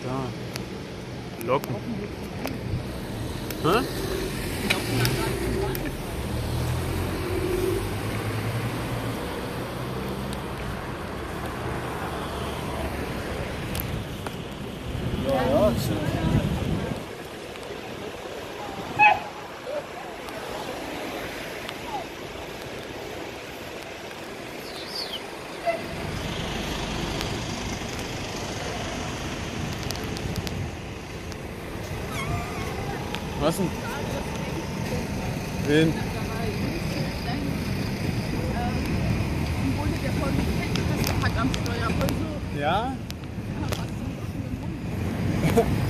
Da. Locken. Hä? Ja, ja, Was denn? Wen? Ja? Ja.